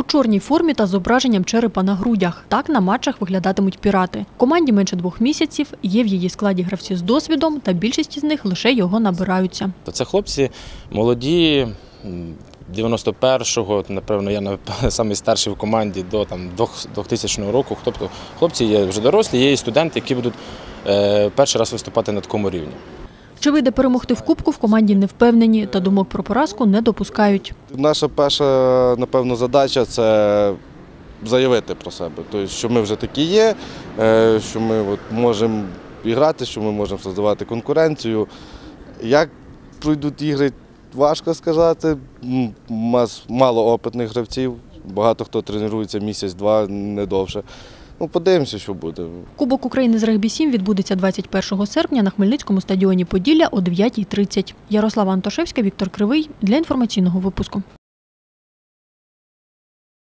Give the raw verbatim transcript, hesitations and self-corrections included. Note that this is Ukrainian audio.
чорній формі та зображенням черепа на грудях. Так на матчах виглядатимуть «Пірати». Команді менше двох місяців, є в її складі гравці з досвідом, та більшість із них лише його набираються. Це хлопці молоді, дев'яносто першого, напевно, я найстарший в команді до там, двохтисячного року. Тобто хлопці є вже дорослі, є і студенти, які будуть е, перший раз виступати на такому рівні. Чи вийде перемогти в Кубку, в команді не впевнені, та думок про поразку не допускають. Наша перша, напевно, задача – це заявити про себе. Тобто, що ми вже такі є, що ми от можемо грати, що ми можемо створювати конкуренцію. Як пройдуть ігри, важко сказати. У нас мало опитних гравців, багато хто тренується місяць-два, не довше. Ну, подивимося, що буде. Кубок України з регбі-сім відбудеться двадцять першого серпня на Хмельницькому стадіоні «Поділля» о дев'ятій тридцять. Ярослава Антошевська, Віктор Кривий для інформаційного випуску.